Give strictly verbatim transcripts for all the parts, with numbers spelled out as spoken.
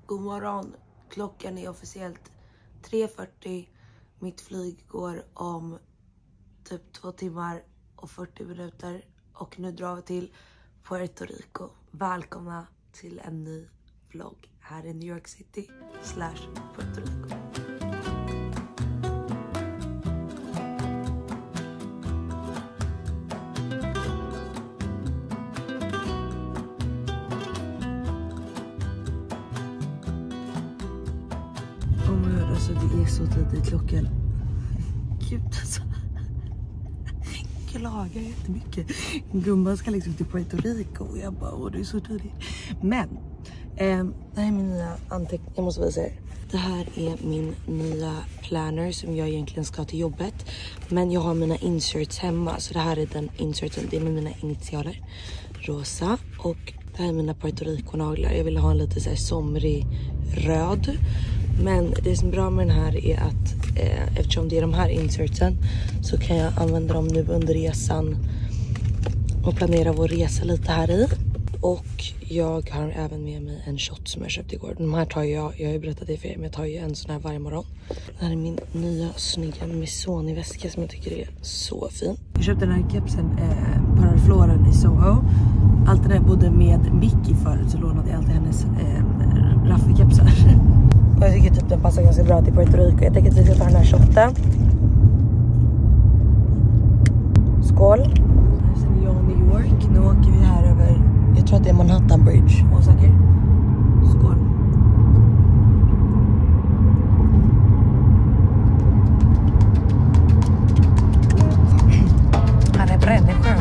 God morgon. Klockan är officiellt tre fyrtio. Mitt flyg går om typ två timmar och fyrtio minuter. Och nu drar vi till Puerto Rico. Välkomna till en ny vlogg här i New York City slash Puerto Rico. Alltså det är så tidigt klockan. Gud alltså. Jag klagar jättemycket. Gumman ska liksom till Puerto Rico och jag bara, åh det är så tidigt. Men eh, det här är min nya anteckning. Jag måste visa er. Det här är min nya planner som jag egentligen ska till jobbet. Men jag har mina inserts hemma. Så det här är den inserten. Det är med mina initialer. Rosa. Och det här är mina Puerto Rico-naglar. Jag ville ha en lite så här somrig röd. Men det som är bra med den här är att eh, eftersom det är de här insertsen så kan jag använda dem nu under resan och planera vår resa lite här i. Och jag har även med mig en shot som jag köpte igår. De här tar jag, jag har ju berättat det för er, men jag tar ju en sån här varje morgon. Det här är min nya snygga Missoni-väska som jag tycker är så fin. Jag köpte den här kepsen, eh, Parafloren i Soho. Alltid när jag bodde med Mickey förut så lånade jag alltid hennes eh, raffikepsar. Och jag tycker typ den passar ganska bra till Puerto Rico. Jag tänker att vi ska ta den här shotten. Skål. Här ser jag New York. Nu åker vi här över, jag tror att det är Manhattan Bridge. Osäker. Skål. Han är bränneskönt.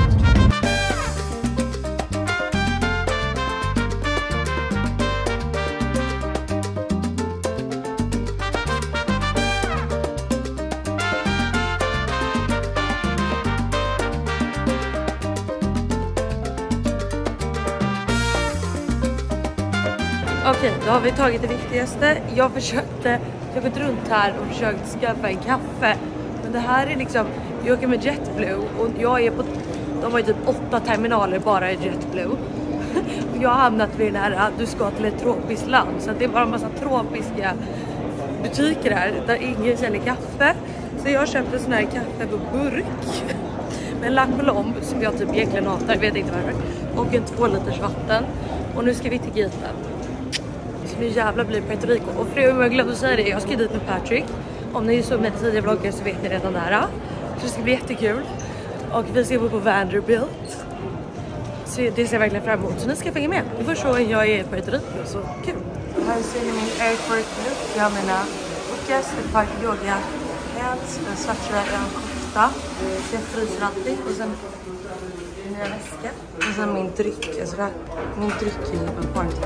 Okej, då har vi tagit det viktigaste. Jag försökte, jag har gått runt här och försökt skaffa en kaffe. Men det här är liksom, vi åker med JetBlue och jag är på, de har ju typ åtta terminaler bara i JetBlue. Och jag har hamnat vid den här, du ska till ett tropiskt land. Så det är bara en massa tropiska butiker här där ingen säljer kaffe. Så jag köpte sån här kaffe på burk. Med en La Colombe som jag typ egentligen hatar, vet inte varför. Och en två liters vatten. Och nu ska vi till Gita. Så nu jävlar blir Puerto Rico. Och för jag glömde att säga det, jag ska dit med Patrick. Om ni är så med tidigare vloggar så vet ni redan det här. Så det ska bli jättekul. Och vi ska bo på Vanderbilt. Så det ser jag verkligen fram emot. Så ni ska följa med. Det var så jag är i Puerto Rico, så kul. Här ser ni min airport look. Jag har mina hookers, ett par yoga pants, en svart tröja, en kofta. Jag fryser alltid. Och sen mina väska. Och sen min dryck. Alltså där, min dryck är en party.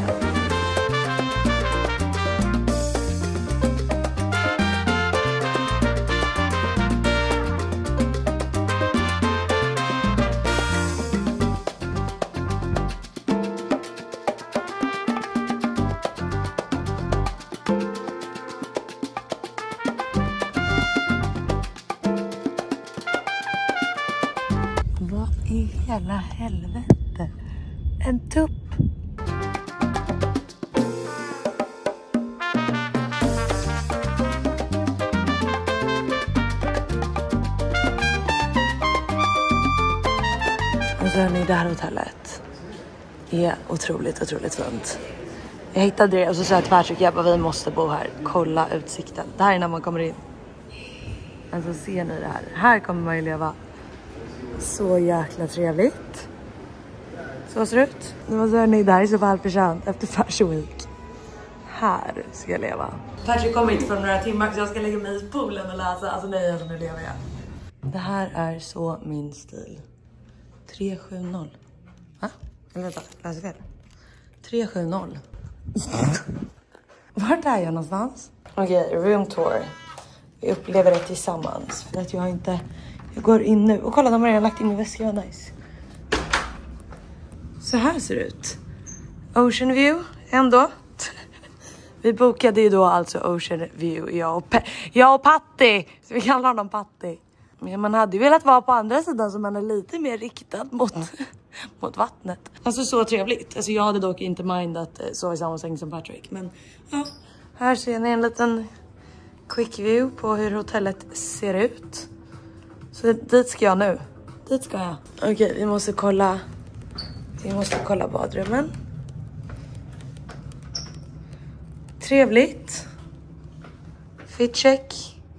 I hela helvete. En tupp. Och så är ni det här hotellet. Det är otroligt, otroligt fint. Jag hittade det och så sa jag till Patrick, jag bara, vi måste bo här. Kolla utsikten. Det här är när man kommer in. Alltså ser ni det här? Här kommer man ju leva. Så jäkla trevligt. Så ser det ut. Nu var så ni där är så välförtjänt efter Fashion Week. Här ska jag leva. Patrick kommer inte för några timmar så jag ska lägga mig i poolen och läsa. Alltså nej, alltså nu lever jag. Det här är så min stil. tre sju noll. Va? Eller vänta, läser fel. tre sju noll. Vart är jag någonstans? Okej, okay, room tour. Vi upplever det tillsammans. För att jag har inte... Jag går in nu. Och kolla, de har redan lagt in min väska. Vad nice. Så här ser det ut. Ocean view ändå. Vi bokade ju då alltså Ocean view. Jag och, Pe- jag och Patti. Så vi kallar honom Patti. Men man hade ju velat vara på andra sidan så man är lite mer riktad mot, mot vattnet. Alltså så trevligt. Alltså jag hade dock inte mindat så i samma säng som Patrick. Men ja, här ser ni en liten quick view på hur hotellet ser ut. Så dit ska jag nu. Dit ska jag. Okej, okay, vi måste kolla. Vi måste kolla badrummen. Trevligt. Fit check.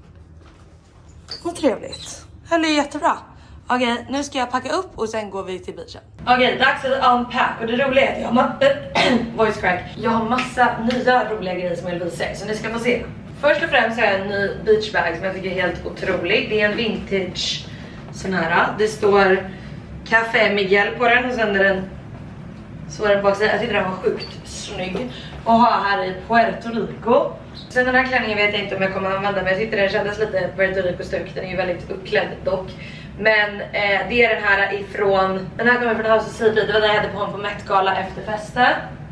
Och trevligt. Det är jättebra. Okej, okay, nu ska jag packa upp och sen går vi till beachen. Okej, okay, dags att unpack. Och det roliga är att jag har voice crack. Jag har massa nya roliga grejer som jag vill visa er. Så ni ska få se. Först och främst har jag en ny beachbag som jag tycker är helt otrolig. Det är en vintage sån här. Det står Café Miguel på den och sen är den så är den baksidan. Jag tycker den var sjukt snygg. Och har här i Puerto Rico. Sen den här klänningen vet jag inte om jag kommer att använda, men jag tyckte den kändes lite Puerto Rico-stuk. Den är ju väldigt uppklädd dock. Men eh, det är den här ifrån, den här kommer från House of City. Det var den jag hade på honom på Met-gala efter festen.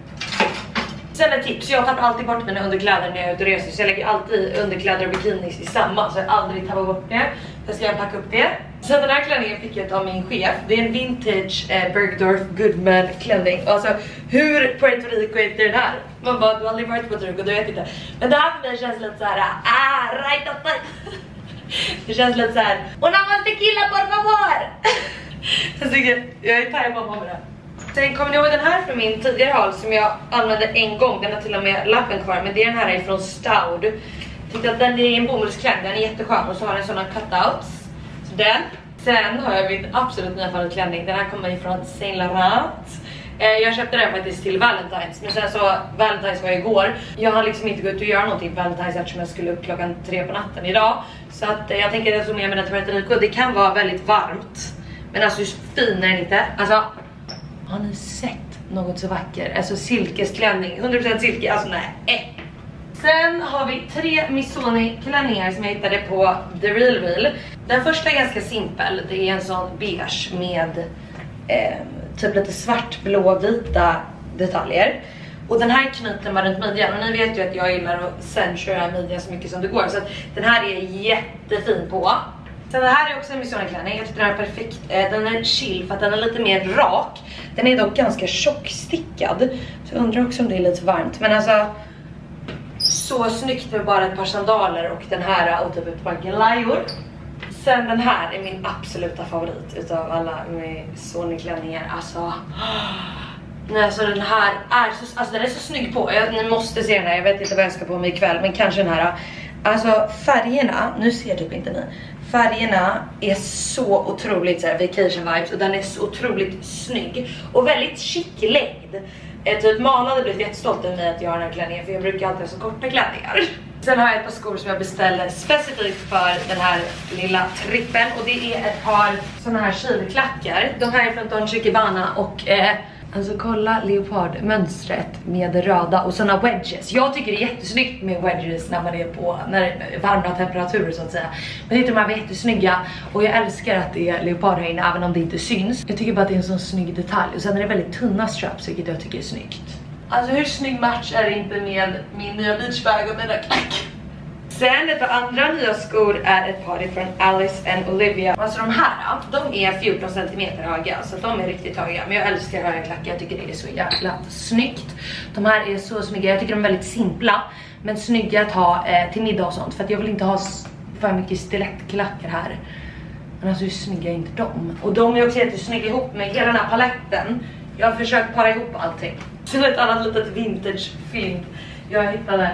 Sen ett tips, jag tar alltid bort mina underkläder när jag är ute och reser. Så jag lägger alltid underkläder och bikinis i samma. Så jag aldrig tar bort det. Då ska jag packa upp det. Sen den här klänningen fick jag av min chef. Det är en vintage eh, Bergdorf Goodman klänning. Alltså hur Puerto Rico är den här? Man bara, du har aldrig varit på Puerto Rico, du vet inte. Men det här för mig känns lite så här. Ah, right up, right. Det känns lite så här. Och när man tequila, por favor. Jag tycker, jag är taggad på att ha med det. Sen kommer ni ihåg den här från min tidigare hal som jag använde en gång. Den har till och med lappen kvar, men det är den här ifrån Staud. Jag tyckte att den är en bomullsklädd, den är jätteskön och så har den sådana cutouts. Så den. Sen har jag min absolut nya favoritklänning. Den här kommer ifrån Saint Laurent. Jag köpte den faktiskt till Valentine's. Men sen så, Valentine's var igår. Jag har liksom inte gått ut och göra någonting på Valentine's eftersom jag skulle upp klockan tre på natten idag. Så att jag tänker att som jag menar till Puerto Rico, det kan vara väldigt varmt. Men alltså hur fin är den inte? Alltså, har ni sett något så vackert? Alltså silkesklänning, hundra procent silke, alltså nej. Eh. Sen har vi tre Missoni klänningar som jag hittade på The Real Real. Den första är ganska simpel. Det är en sån beige med eh, typ lite svart, blå, vita detaljer. Och den här knyter man runt midjan. Och ni vet ju att jag gillar att centra midjan så mycket som det går. Så att den här är jättefin på. Sen det här är också en Missoni-klänning. Jag tycker den är perfekt. Den är chill för att den är lite mer rak. Den är dock ganska tjockstickad. Så jag undrar också om det är lite varmt. Men alltså, så snyggt med bara ett par sandaler och den här och typ ett par glajor. Sen den här är min absoluta favorit utav alla Missoni-klänningar. Alltså, nej, alltså den här är så, alltså den är så snygg på. Jag, ni måste se den här. Jag vet inte vad jag ska på mig ikväll, men kanske den här. Alltså färgerna, nu ser typ inte ni. Färgerna är så otroligt så här, vacation vibes och den är så otroligt snygg och väldigt chic längd. Eh, typ Mana hade blivit jättestolt över mig att jag har den här klänningen, för jag brukar alltid ha så korta klänningar. Sen har jag ett par skor som jag beställde specifikt för den här lilla trippen och det är ett par såna här skivklackar. De här är från Dolce and Gabbana och eh, alltså kolla leopardmönstret med röda och såna wedges. Jag tycker det är jättesnyggt med wedges när man är på när det är varma temperaturer så att säga. Men jag tycker de här var jättesnygga och jag älskar att det är leopard här inne även om det inte syns. Jag tycker bara att det är en sån snygg detalj och sen är det väldigt tunna straps vilket jag tycker är snyggt. Alltså hur snygg match är det inte med min nya beachbag och mina klack? Sen ett par andra nya skor är ett par från Alice and Olivia. Alltså de här, de är fjorton centimeter höga. Så de är riktigt höga. Men jag älskar höga klackar, jag tycker det är så jävla snyggt. De här är så snygga, jag tycker de är väldigt simpla. Men snygga att ha eh, till middag och sånt. För att jag vill inte ha för mycket stilettklackar här. Men alltså hur snygga är inte de? Och de är också jättesnygga ihop med hela den här paletten. Jag har försökt para ihop allting. Så ett annat litet vintage film jag hittade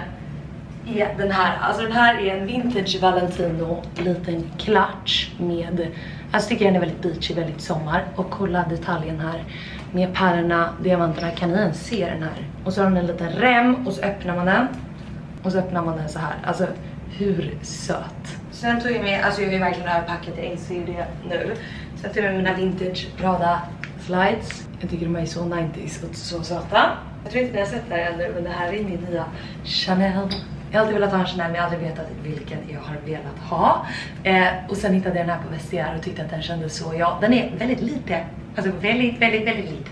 är den här. Alltså den här är en vintage Valentino liten clutch med, alltså tycker jag den är väldigt beachy, väldigt sommar. Och kolla detaljen här med pärlorna, diamanterna, kan ni ens se den här? Och så har den en liten rem och så öppnar man den. Och så öppnar man den så här. Alltså hur söt. Sen tog jag med, alltså jag är verkligen överpackad, jag inser det nu. Så jag tog med mina vintage Prada slides. Jag tycker de är så nittio och så söta. Jag tror inte ni har sett det här ännu, men det här är min nya Chanel. Jag har alltid velat ha en Chanel men jag har aldrig vetat vilken jag har velat ha. Eh, och sen hittade jag den här på Vestiaire och tyckte att den kändes så. Ja, den är väldigt lite. Alltså väldigt, väldigt, väldigt lite.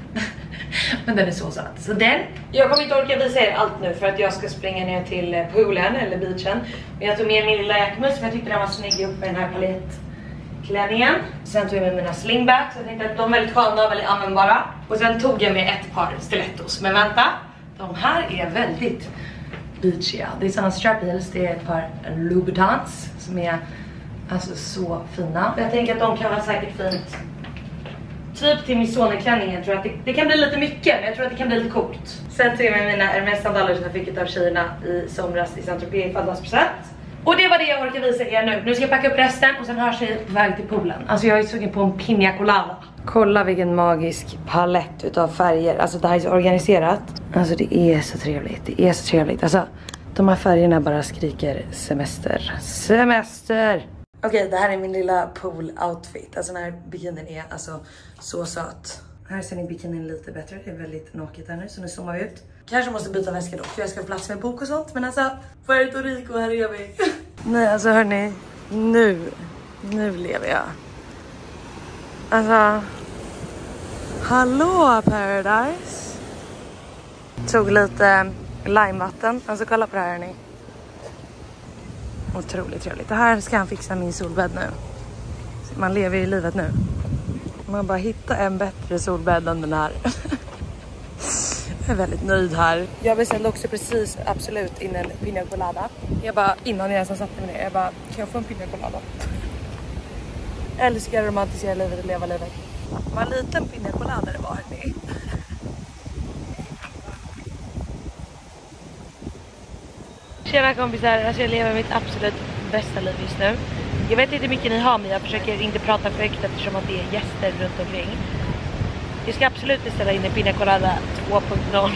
Men den är så söt. Så den. Jag kommer inte orka visa er allt nu för att jag ska springa ner till poolen eller beachen. Men jag tog med min lilla jäkmus för jag tyckte den var snygg upp med den här palett klänningen. Sen tog jag med mina slingbacks. Jag tänkte att de är väldigt sköna och väldigt användbara. Och sen tog jag med ett par stilettos. Men vänta, de här är väldigt beachiga. Det är sådana strap heels. Det är ett par Louboutins som är alltså så fina. Jag tänker att de kan vara säkert fint typ till min sonklänning. Jag tror att det, det kan bli lite mycket, men jag tror att det kan bli lite coolt. Sen tog jag med mina Hermes-sandaler som jag fick av tjejerna i somras i Saint-Tropez i födelsedagspresent. Och det var det jag orkar visa er nu. Nu ska jag packa upp resten och sen hörs jag på väg till poolen. Alltså jag är sugen på en piña colada. Kolla vilken magisk palett utav färger. Alltså det här är så organiserat. Alltså det är så trevligt. Det är så trevligt. Alltså de här färgerna bara skriker semester. Semester! Okej, det här är min lilla pool-outfit. Alltså den här bikinin är alltså så söt. Här ser ni bikinin lite bättre. Det är väldigt naket här nu, så nu zoomar vi ut. Kanske måste byta väska dock, för jag ska få plats med bok och sånt. Men alltså, Puerto Rico, här är vi. Nej, alltså hörni, nu, nu lever jag. Alltså, hallå Paradise. Tog lite limevatten, alltså kolla på det här hörni. Otroligt trevligt. Det här ska han fixa min solbädd nu. Man lever i livet nu. Man bara hittar en bättre solbädd än den här. Jag är väldigt nöjd här. Jag beställde också precis absolut in en piña colada. Jag bara, innan jag nästan satte mig ner, jag bara, kan jag få en piña colada? Älskar romantisera livet och leva livet. Vad liten piña colada det var hörni. Tjena kompisar, alltså jag lever mitt absolut bästa liv just nu. Jag vet inte hur mycket ni har, men jag försöker inte prata för högt eftersom att det är gäster runt omkring. Jag ska absolut beställa in en piña colada två punkt noll.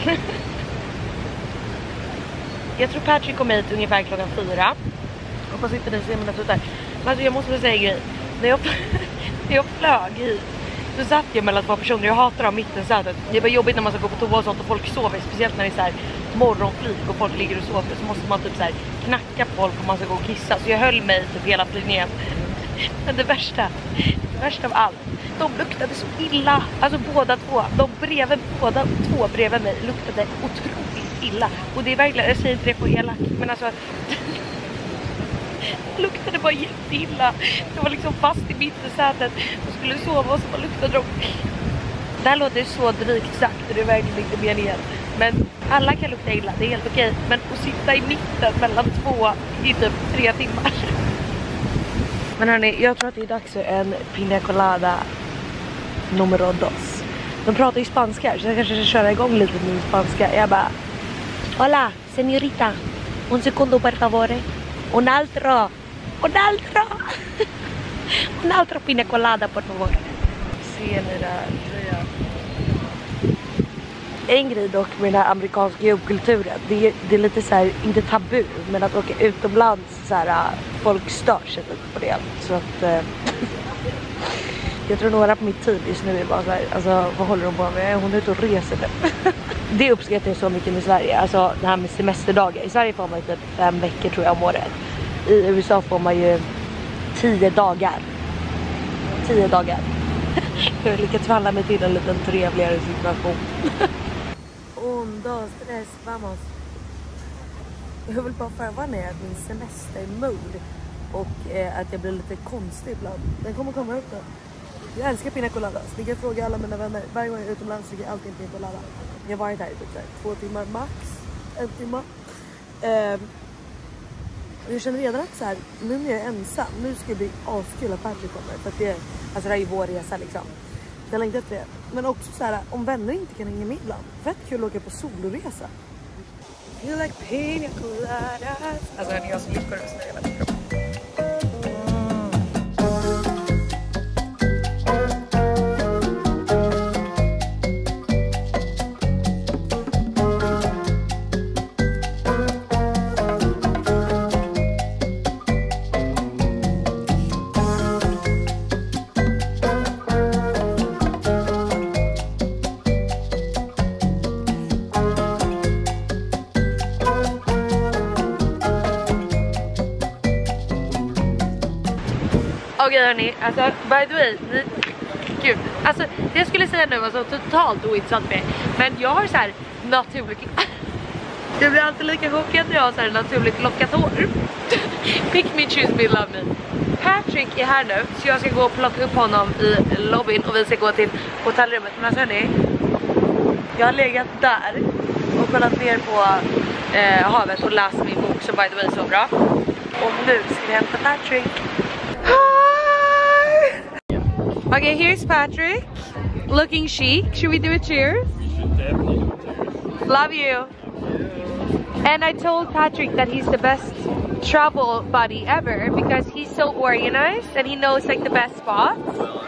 Jag tror Patrick kom hit ungefär klockan fyra. Hoppas inte ni ser mina tuttar. Men alltså jag måste säga en grej. När jag, när jag flög hit så satt jag mellan två personer. Jag hatar dem mittensätet. Det var jobbigt när man ska gå på toa och sånt och folk sover. Speciellt när det är så här morgonflyg och folk ligger och sover. Så måste man typ så här knacka på folk om man ska gå och kissa. Så jag höll mig typ hela flygningen. Men det värsta, det värsta av allt. De luktade så illa. Alltså båda två. De bredvid, båda två bredvid mig luktade otroligt illa. Och det är verkligen, jag säger inte det på elak. Men alltså luktade bara jätteilla. Jag var liksom fast i mittensätet och skulle sova och så bara luktade de. Det här låter så drygt sagt och det är verkligen inte meningen. Men alla kan lukta illa, det är helt okej. Men att sitta i mitten mellan två i typ tre timmar. Men hörni, jag tror att det är dags för en piña colada numero dos. De pratar ju spanska så jag kanske ska köra igång lite med spanska. Jag bara, hola, señorita. Un segundo per favore. Un altro. Un altro. Un altro piña colada por favor. Ser ni där, tror jag. En grej dock med den här amerikanska jobbkulturen, det är, det är lite så här, inte tabu, men att åka utomlands så här, folk stör sig lite på det. Så att eh, jag tror några på mitt team just nu är bara så här, alltså vad håller hon på med? Hon är ute och reser nu. Det uppskattar jag så mycket med Sverige, alltså det här med semesterdagar. I Sverige får man ju typ fem veckor tror jag om året. I U S A får man ju tio dagar. Tio dagar. Jag lyckats falla mig till en liten trevligare situation. Un, dos, tres, vamos. Jag vill bara förvarna er att min semestermode och eh, att jag blir lite konstig ibland. Den kommer komma ut då. Jag älskar piña colada. Så jag kan fråga alla mina vänner. Varje gång jag är utomlands så jag alltid en piña colada. Jag har varit här i typ två timmar max. En timme. Eh, jag känner redan att så här, nu när jag är ensam, nu ska det bli askul att Patrick kommer. För att det, alltså det här är ju vår resa liksom. Jag längtar efter det. Men också så här, om vänner inte kan hänga med ibland. Fett kul att åka på soloresa. You like piña coladas. Alltså det är jag som lyckor och så är väldigt bra. Okej hörni, alltså by the way, ni, gud, alltså det jag skulle säga nu var så totalt ointressant med. Men jag har så här naturligt, jag blir alltid lika chockad när jag har så här naturligt lockat hår. Pick me, choose me, love me. Patrick är här nu, så jag ska gå och plocka upp honom i lobbyn och vi ska gå till hotellrummet. Men alltså hörni, jag har legat där och kollat ner på eh, havet och läst min bok som by the way är så bra. Och nu ska vi hämta Patrick. Hi! Okay, here's Patrick. Looking chic. Should we do a cheers? Love you. And I told Patrick that he's the best travel buddy ever because he's so organized and he knows like the best spots.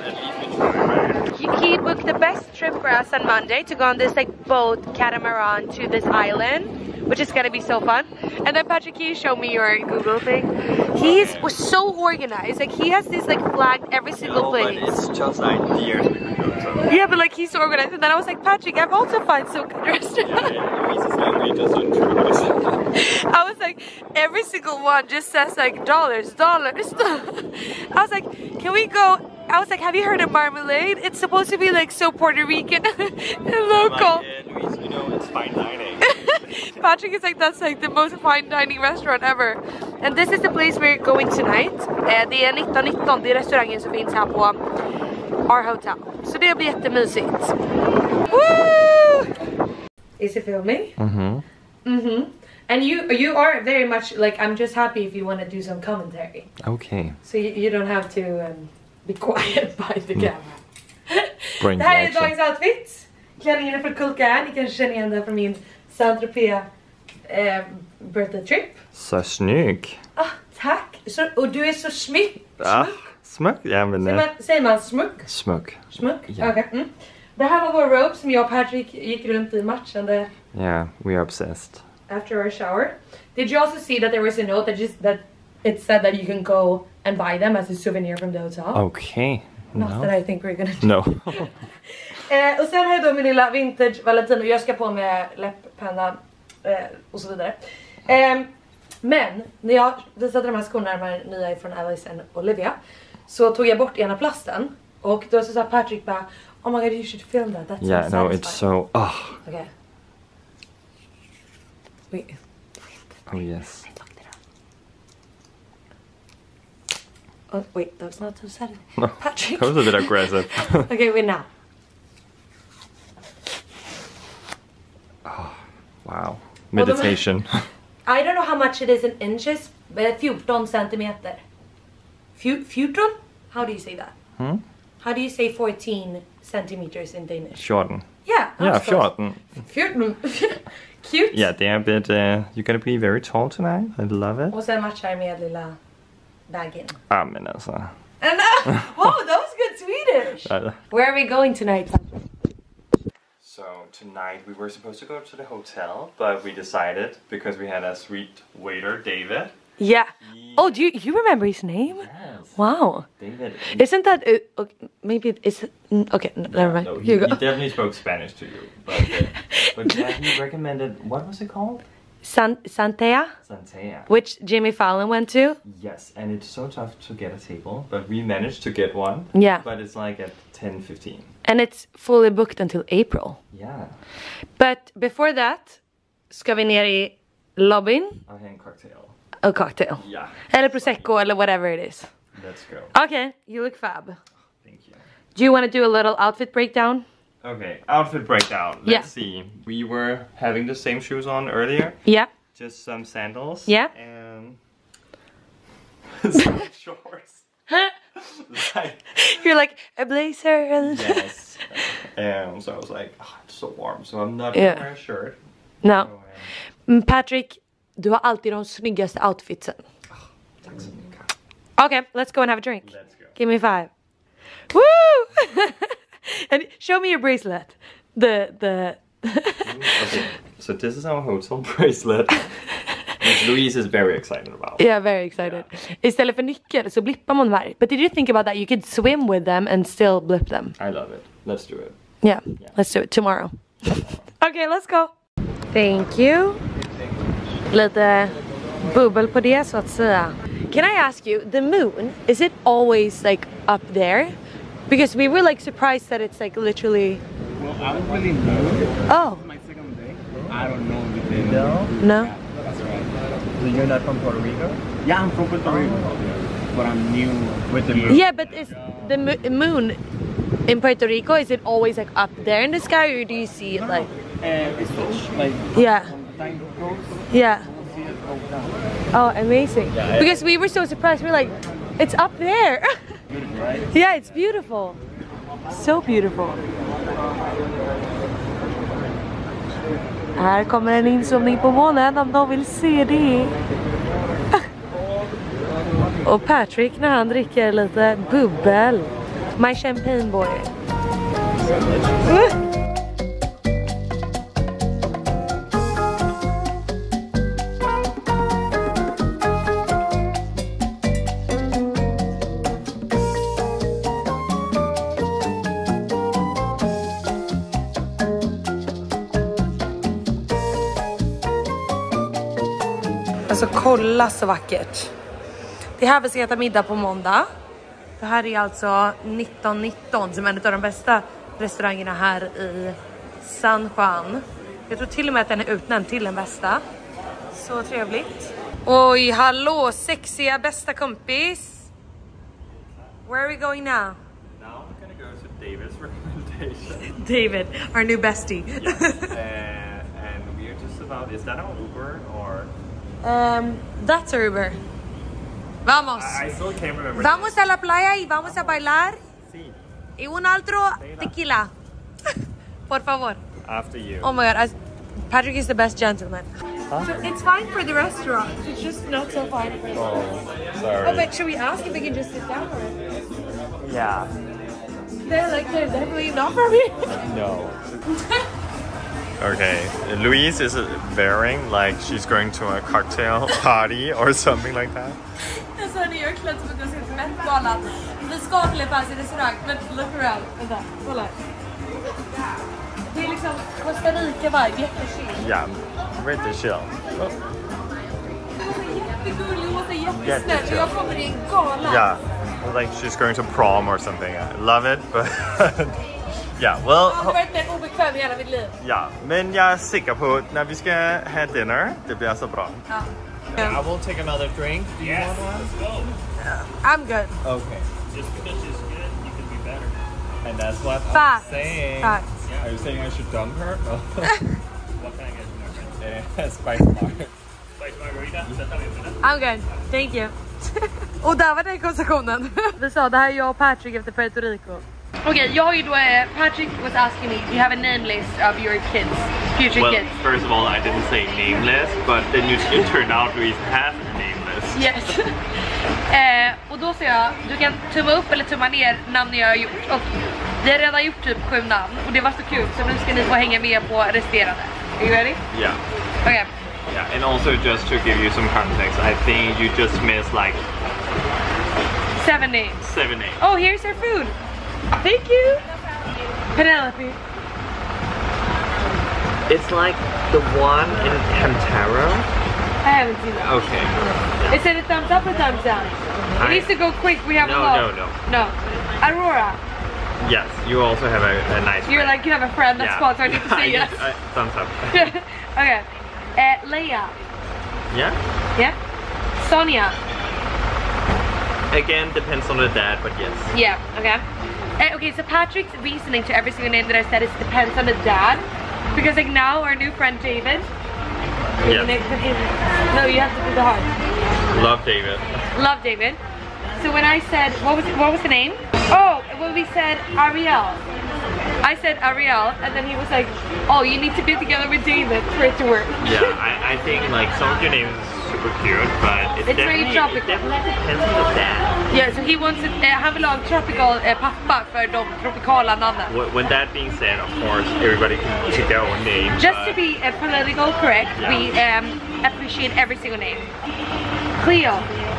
He, he booked the best trip for us on Monday to go on this like boat catamaran to this island, which is gonna be so fun. And then Patrick, can you show me your Google thing? He's was so organized. Like he has this like flagged every single no, place. But it's just ideas we could go to. Yeah, but like he's so organized. And then I was like, Patrick, I've also found so good restaurants. Yeah, Louise is like, just on tours. I was like, every single one just says like dollars, dollars. I was like, can we go? I was like, have you heard of Marmalade? It's supposed to be like so Puerto Rican and local. Like, yeah, Louise, you know, it's fine dining. Patrick is like, that's like the most fine dining restaurant ever. And this is the place we're going tonight. Eh, det är nitton nitton, det är restaurangen som finns här på our hotel. Så det blir jättemysigt. Woo! Is it filming? Mm-hmm. Mm-hmm. And you you are very much like, I'm just happy if you want to do some commentary. Okay. So you, you don't have to um, be quiet by the camera. Bring Det här är action. dagens outfit. Klänningen är från Kulka. Ni kanske känner igen den från min Saint-Tropez eh, birthday trip. Så snygg. Ah, tack. Så, och du är så smyck. Ja, smuck. Ja, men Säger man, säger man smuck? smuck. Smuck? Ja. Okay. Mm. Det här var vår robe som jag och Patrick gick runt i matchande. Yeah, we are obsessed. After our shower. Did you also see that there was a note that just that it said that you can go and buy them as a souvenir from the hotel? Okay. Not No. that I think we're gonna do. No. eh, och sen har jag då min lilla vintage Valentino. Jag ska på med läpppenna eh, och så vidare. Eh, men när jag visade de här skorna, de här nya från Alice and Olivia, så tog jag bort ena plasten. Och då så sa Patrick bara, oh my god, you should film that. That's Yeah, so no, satisfying. it's so. Oh. Okay. Wait. Oh yes. Oh, wait, that was not so satisfying. No, Patrick. that was a bit aggressive. Okay, wait now. Wow. Meditation. I don't know how much it is in inches, but fjorton centimeter. Fu- fjorton? How do you say that? Hmm? How do you say fourteen centimeters in Danish? fjorton. Yeah. Yeah, of course. fjorton. fjorton. Cute. Yeah, they're a bit. Uh, you're gonna be very tall tonight. I love it. Och sen matchar med lilla bagen. Ah, men alltså. And uh, wow, that was good Swedish. Uh, Where are we going tonight? So tonight we were supposed to go to the hotel, but we decided because we had a sweet waiter, David. Yeah. He- Oh, do you, you remember his name? Yes. Wow. David. Isn't that uh, okay, maybe it's mm, okay? n- Never mind. No, he, Here you he go. definitely spoke Spanish to you, but uh, but yeah, he recommended, what was it called? San Santea, Santea. which Jimmy Fallon went to. Yes, and it's so tough to get a table, but we managed to get one. Yeah. But it's like at ten fifteen. And it's fully booked until April. Yeah. But before that, ska vi ner i lobbyn I'll have a cocktail. och cocktail. Yeah. Eller prosecco eller whatever it is. Let's go. Okay, you look fab. Thank you. Do you want to do a little outfit breakdown? Okay, outfit breakdown. Let's Yeah. see. We were having the same shoes on earlier. Yeah. Just some sandals. Yeah. And some shorts. Like, You're like a blazer. and- yes. And so I was like, oh, it's so warm, so I'm not Yeah. gonna wear a shirt. No. So, um, Mm, Patrick, du har alltid de snyggaste outfitsen. tack så mycket. Okay, let's go and have a drink. Let's go. Give me five. Woo! And show me your bracelet. The the. Okay, so this is our hotel bracelet, which Louise is very excited about. Yeah, very excited. Istället för nyckel så blippar man de här. But did you think about that? You could swim with them and still blip them. I love it. Let's do it. Yeah, let's do it tomorrow. Okay, let's go. Thank you. Lite bubbel på det så att säga. Can I ask you, the moon, is it always like up there? Because we were like surprised that it's like literally. Well, I don't really know. Oh, This is my second day. I don't know the thing. No? no. That's right. So you're not from Puerto Rico? Yeah, I'm from Puerto Rico. but I'm new with the moon. Yeah, but is the mo moon in Puerto Rico, is it always like up there in the sky, or do you see it like? And it's like Yeah. time goes. Yeah. We'll see it go down. Oh, amazing. Yeah, Because we were so surprised. We were like, it's up there. Beautiful, right? Yeah, it's beautiful. So beautiful. Här kommer en inzoomning på månen om de vill se det. Och Patrick när han dricker lite bubbel. My champagne boy. Uh. Alltså kolla så vackert. Det här vi ska äta middag på måndag. Det här är alltså nitton nitton som är en av de bästa restaurangerna här i San Juan. Jag tror till och med att den är utnämnd till den bästa. Så trevligt. Oj, hallå, sexiga bästa kompis. Where are we going now? Now we're gonna go to David's recommendation. David, our new bestie. Yes. uh, and we are just about, is that our Uber or? um, that's our Uber. Vamos. I, I still can't remember. Vamos a la playa y vamos a bailar. Sí. Y un altro tequila. Por favor. After you. Oh my god, I, Patrick is the best gentleman. Huh? So it's fine for the restaurant. It's just not so fine for the Oh, sorry. Oh, but should we ask if we can just sit down or? Yeah. They're like, they're definitely not for me. No. Okay, Louise is wearing like she's going to a cocktail party or something like that. Alltså hörni, jag är klädd som att jag ska till Met-galan. Vi ska till en fancy restaurang, men look around. Vänta, kolla här. Det är liksom Costa Rica-vibe, jättechill. Yeah, really chill. Oh. Hon är jättegullig, hon är jättesnäll. Jättechill. Jag kommer i en gala. Yeah, like she's going to prom or something. I love it, but yeah, well. Jag har varit mer obekväm i hela mitt liv. Ja, men jag är säker på att när vi ska ha dinner, det blir så bra. Ja. I will take another drink. Do you Yes, want one? let's go. I'm good. Okay. Just because she's good, you can be better. And that's what Facts. I'm saying. Facts. Are you saying I should dump her? No. What can I get you, my friend? Eh, Spice Mark. Spice margarita? Sätta mig för det. I'm good. Thank you. Och där var den konversationen. Vi sa, det här är jag och Patrick efter Puerto Rico. Okej, okay, jag har ju då, eh, Patrick was asking me, do you have a name list of your kids, future Well, kids? first of all, I didn't say nameless, but then it, it turned out Louise has a name list. Yes. eh, och då sa jag, du kan tumma upp eller tumma ner namn jag har gjort. Och vi har redan gjort typ sju namn. Och det var så kul, så nu ska ni få hänga med på resterande. Are you ready? Yeah. Okay. Yeah, and also just to give you some context, I think you just missed like Seven names. seven names. Oh, here's our food. Thank you. Penelope. It's like the one in Hamtaro. I haven't seen that. Okay. Is it a thumbs up or thumbs down? It I- needs to go quick. We have No, a lot. no, no. No. Aurora. Yes, you also have a, a nice You're friend. like, you have a friend that's Yeah. called, so I need to say I- yes. I- thumbs up. Okay. Uh, Leia. Yeah? Yeah. Sonia. Again, depends on the dad, but yes. Yeah. Okay. Uh, okay, so Patrick's reasoning to every single name that I said is depends on the dad. Because like now our new friend David. Yes. No, you have to do the heart. Love David. Love David. So when I said, what was what was the name? Oh, when we said Ariel. I said Ariel, and then he was like, oh, you need to be together with David for it to work. Yeah, I, I think like some of your names is super cute, but it's, It's very definitely, tropical. it definitely depends on the dad. Yeah, so he wants it, uh, han vill ha en tropical uh, pappa för de tropikala namnen. Wh- When that being said, of course, everybody can pick their own name. Just but to be uh, political correct, Yeah. we um, appreciate every single name. Cleo.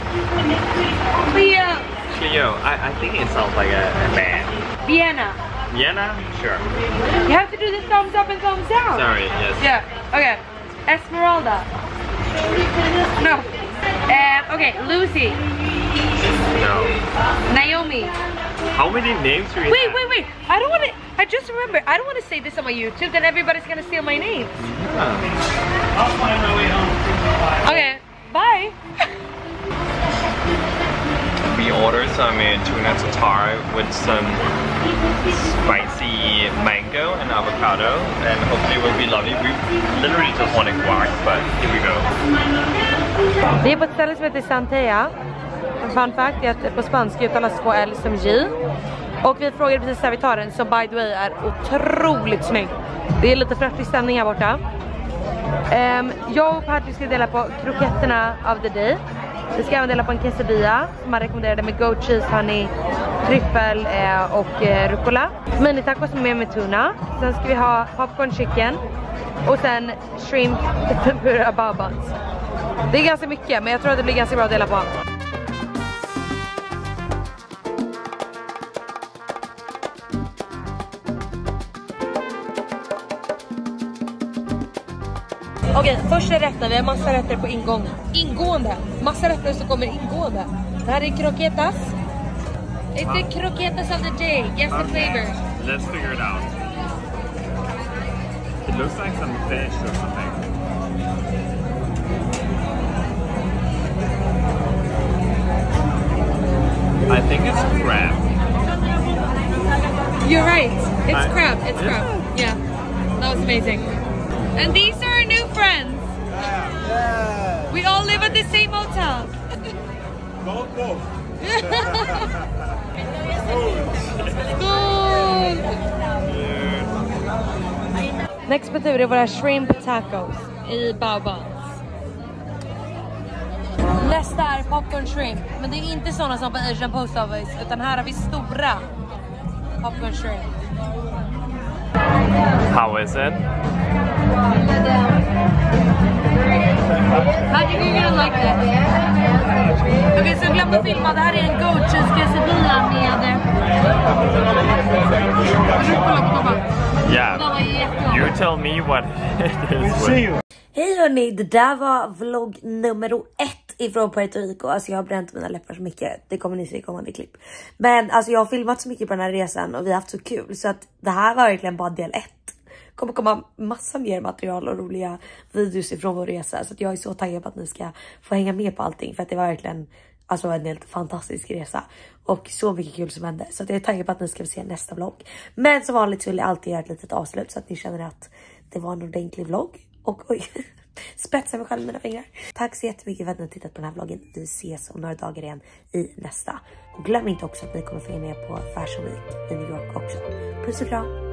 Cleo. Cleo, I, I think it sounds like a, a man. Vienna. Vienna? Sure. You have to do the thumbs up and thumbs down. Sorry, yes. Yeah, okay. Esmeralda. No. Uh, okay, Lucy. No. Naomi. How many names do we Wait, have? wait, wait. I don't want to, I just remember, I don't want to say this on my YouTube, then everybody's going to steal my name. Yeah. I'll find my way home. Okay, bye. tartar with some spicy mango and avocado, and hopefully it will be lovely. We literally just want a guac, but here we go. Vi är på ett ställe som heter Santea. En fun fact är att på spanska uttalas två L som J. Och vi frågade precis servitören som by the way är otroligt snygg. Det är lite flörtig stämning här borta. Um, jag och Patrick ska dela på kroketterna of the day. Vi ska även dela på en quesadilla som man rekommenderade med goat cheese, honey, tryffel eh, och eh, rucola. Minitacos med med tuna. Sen ska vi ha popcorn chicken. Och sen shrimp tempura babans. Det är ganska mycket, men jag tror att det blir ganska bra att dela på. Okej, första rätten. Vi har massa rätter på ingång. Ingående. Massa rätter som kommer ingående. Det här är croquetas. It's the croquetas of the day. Guess the flavor. Let's figure it out. It looks like some fish or something. I think it's crab. You're right. It's I, crab. It's yeah. crab. Yeah. That was amazing. And these are our new friends. Yeah. We all live at the same hotel. Both, both. Skål! Next på tur är våra shrimp tacos i Babans. Nästa är popcorn shrimp. Men det är inte sådana som på Asian Post Office, utan här har vi stora popcorn shrimp. How is it? How do you gonna like that? Okej, okay, så glöm att filma. Det här är en goat cheese quesadilla med rucola på toppen. Yeah. You tell me what it is with. Hej hörni, det där var vlogg nummer ett ifrån Puerto Rico. Alltså jag har bränt mina läppar så mycket. Det kommer ni se i kommande klipp. Men alltså jag har filmat så mycket på den här resan och vi har haft så kul. Så att det här var verkligen bara del ett. Kommer komma massa mer material och roliga videos ifrån vår resa. Så att jag är så taggad på att ni ska få hänga med på allting. För att det var verkligen alltså en helt fantastisk resa. Och så mycket kul som hände. Så att jag är taggad på att ni ska få se nästa vlogg. Men som vanligt så vill jag alltid göra ett litet avslut. Så att ni känner att det var en ordentlig vlogg. Och oj, spetsar mig själv med mina fingrar. Tack så jättemycket för att ni har tittat på den här vloggen. Vi ses om några dagar igen i nästa. Och glöm inte också att ni kommer få hänga med på Fashion Week i New York också. Puss och kram!